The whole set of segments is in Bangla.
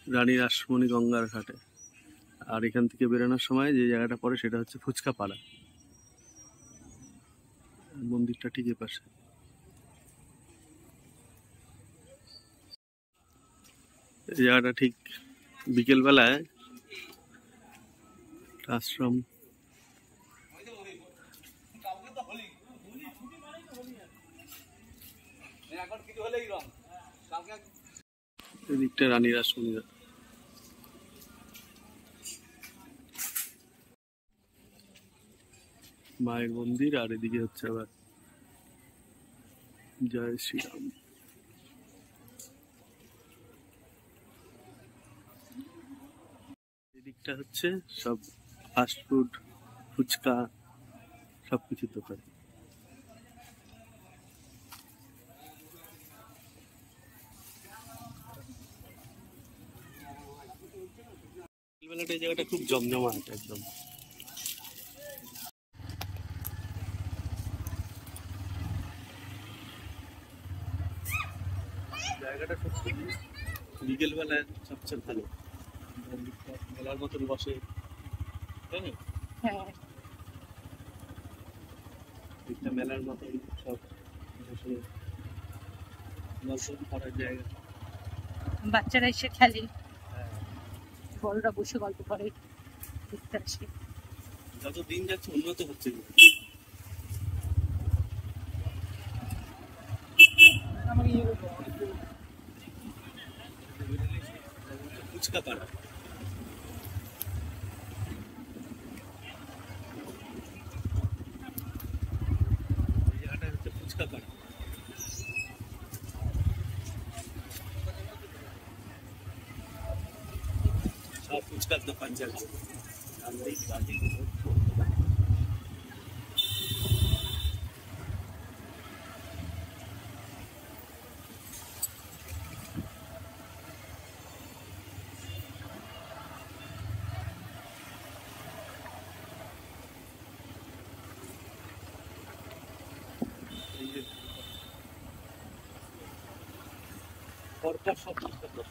রানী রাসমণি গঙ্গার ঘাটে। আর এখান থেকে বেরোনোর সময় যে জায়গাটা পড়ে সেটা হচ্ছে ফুচকা পাড়া। মন্দিরটা ঠিক এ পাশে। এই জায়গাটা ঠিক বিকেল বেলায় আশ্রম এদিকটা রানী রাসমণি মায়ের মন্দির, আর এদিকে হচ্ছে আবার জয় শ্রীরাম। এদিকটা হচ্ছে সব ফাস্ট ফুড, ফুচকা সবকিছুর দোকান। বেলাটা এই জায়গাটা খুব জমজমাট একদম। জায়গাটা সত্যি বিকেল বেলায় সবচেয়ে ভালো, মেলার মতন বসে, তাই না? একটা মেলার মতন সব বসে গল্প করার জায়গা। বাচ্চারা এসে খেলে, বড়রা বসে গল্প করে, দেখতে আসে। যত দিন যাচ্ছে উন্নত হচ্ছে। ফুচকা পাড়া, এই জায়গাটা হচ্ছে ফুচকা পাড়া। সব ফুচকার দোকান চলছে। পরপর সব ফুচকার দোকান।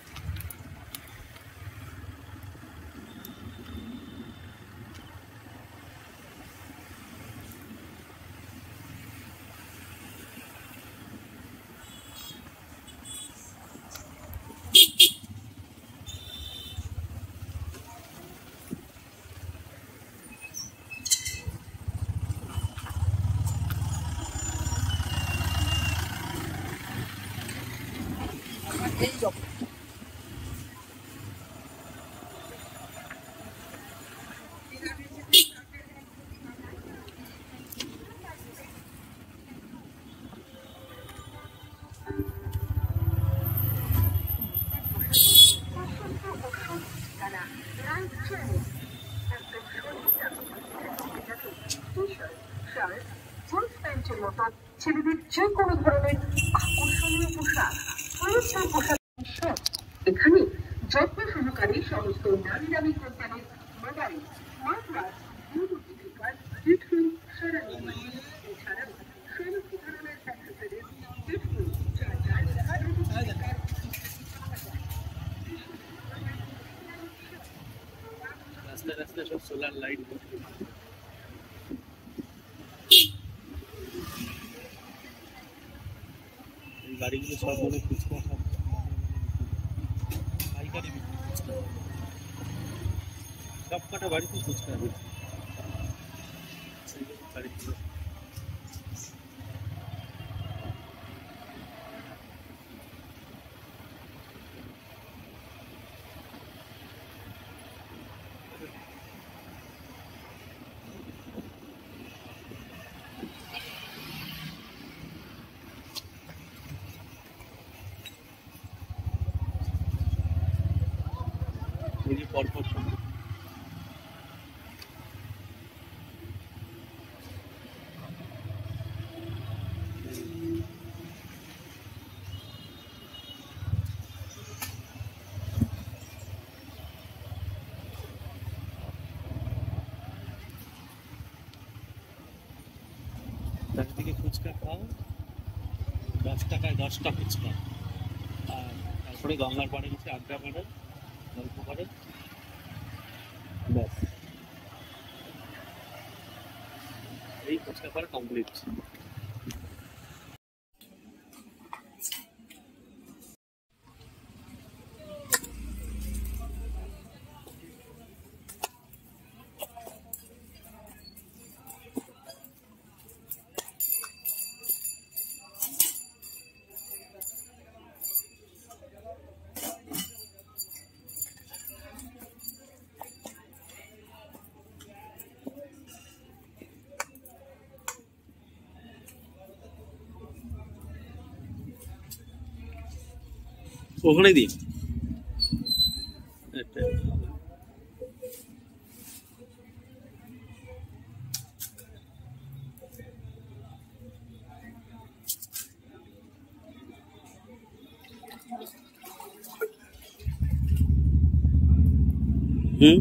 ছেলেদের যে কোনো ধরনের আকর্ষণীয় পোশাক, এখানে যত্ন সহকারে সমস্ত নামি দামি কোম্পানির মোবাইল, স্মার্টওয়াচ, হেডফোন, এছাড়াও সমস্ত ধরনের অ্যাক্সেসরিজ, হেডফোন, চার্জার, রাস্তায় রাস্তায় সব সোলার লাইট। গাড়িগুলো সব মনে ফুচকা, সব পাইকারি বিক্রি ফুচকা, সব কটা বাড়িতে ফুচকা গাড়িগুলো। পরপর চারদিকে ফুচকা খাও, 10 টাকায় 10টা ফুচকা। আর তারপরে গঙ্গার পাড়ে গেছে আড্ডা মারে। গল্প করে ব্যাস, এই ফুচকা খাওয়া কমপ্লিট। ওখানে দিন হুম।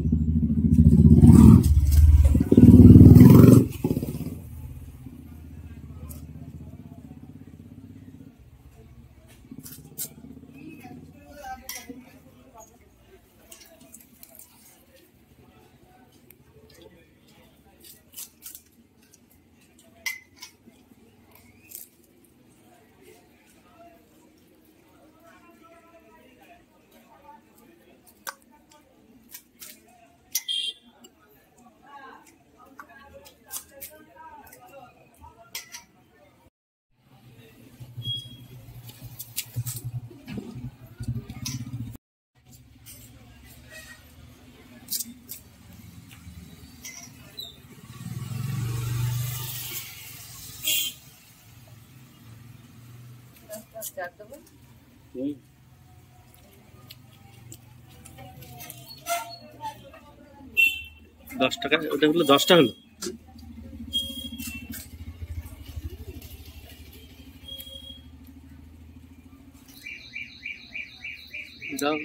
হুম। 10 টাকা, ওটা হলো 10টা হলো। যাও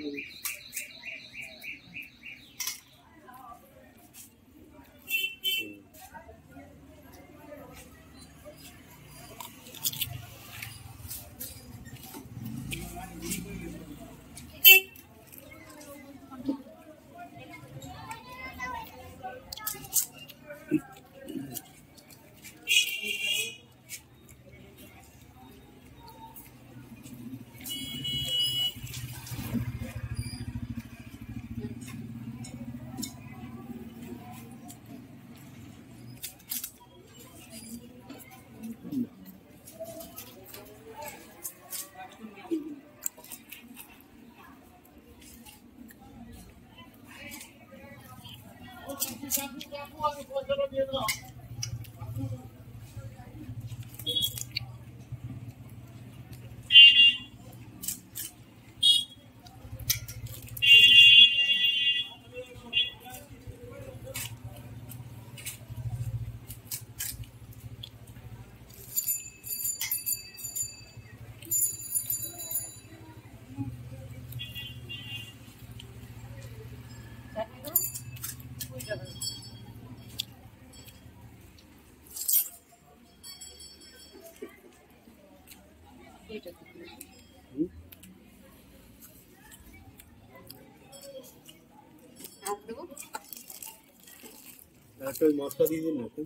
একটা মশলা দিয়ে দিন না একটু।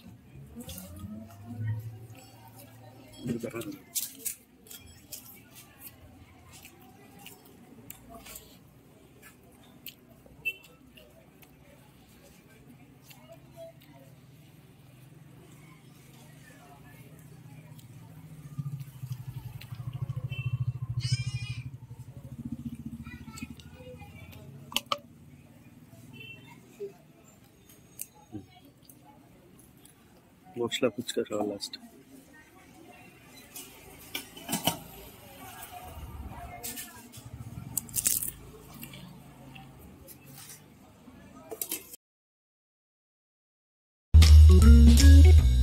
মশলা ফুচকা খাওয়া লাস্ট। Thank you.